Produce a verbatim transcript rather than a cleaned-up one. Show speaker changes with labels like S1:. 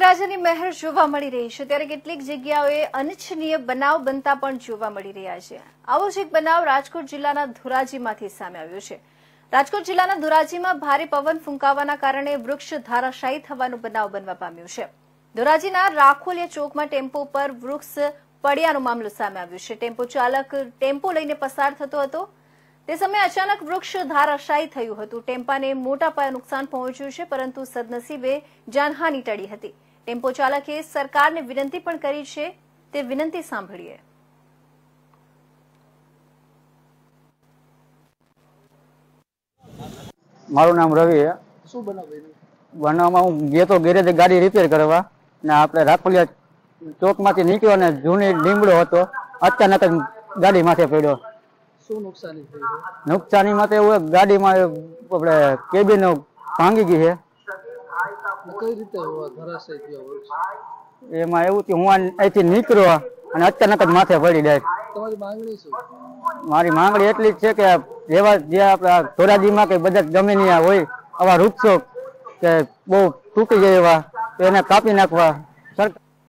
S1: મેઘરાજાની મહેર જોવા મળી રહી છે ત્યારે કેટલીક જગ્યાઓએ અનિચ્છનીય બનાવ બનતા પણ જોવા મળી રહ્યા છે। આવો જ એક બનાવ રાજકોટ જિલ્લાના ધોરાજીમાંથી સામે આવ્યો છે। રાજકોટ જિલ્લાના ધોરાજીમાં ભારે પવન ફૂંકાવાના કારણે વૃક્ષ ધારાશાયી થવાનો બનાવ બનવા પામ્યો છે। ધોરાજીના રાખોલિયા ચોકમાં ટેમ્પો પર વૃક્ષ પડ્યાનો મામલો સામે આવ્યો છે। ટેમ્પો ચાલક ટેમ્પો લઈને પસાર થતો હતો તે સમયે અચાનક વૃક્ષ ધારાશાયી થયું હતું। ટેમ્પાને મોટા પાયે નુકસાન પહોંચ્યું છે પરંતુ સદનસીબે જાનહાનિ ટળી હતી। ટેમ્પો ચાલકે સરકારને વિનંતી પણ કરી છે, તે વિનંતી સાંભળીએ।
S2: મારું નામ રવિ છે।
S3: શું બનાવ
S2: બનાવમાં હું ગયો તો ગેરેજ ગાડી રિપેર કરવા ને આપણે રાખોલિયા ચોકમાંથી નીકળ્યો ને જૂની લીમડો હતો, અચાનક જ ગાડી માથે પડ્યો।
S3: શું નુકસાની થઈ છે?
S2: નુકસાનીમાં તો એવું ગાડીમાં આપણે કેબિન ભાંગી ગઈ છે।
S3: કઈ રીતે ધરાશાયી થયો છે?
S2: એમાં એવું કે હું અહીંથી નીકળ્યો અને અચાનક જ માથે પડી જાય।
S3: તમારી માંગણી શું?
S2: મારી માંગણી એટલી જ છે કે જેવા જે આપણા ધોરાજીમાં કે બધા જમીન હોય આવા વૃક્ષો કે બહુ તૂટી જાય એવા એને કાપી નાખવા।